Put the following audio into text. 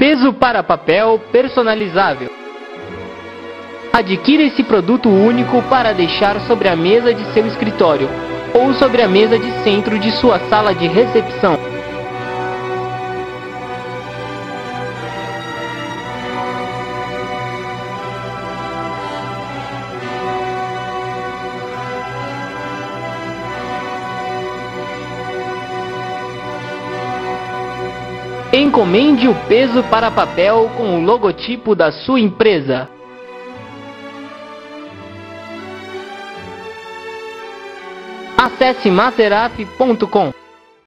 Peso para papel personalizável. Adquira esse produto único para deixar sobre a mesa de seu escritório ou sobre a mesa de centro de sua sala de recepção. Encomende o peso para papel com o logotipo da sua empresa. Acesse maseraf.com.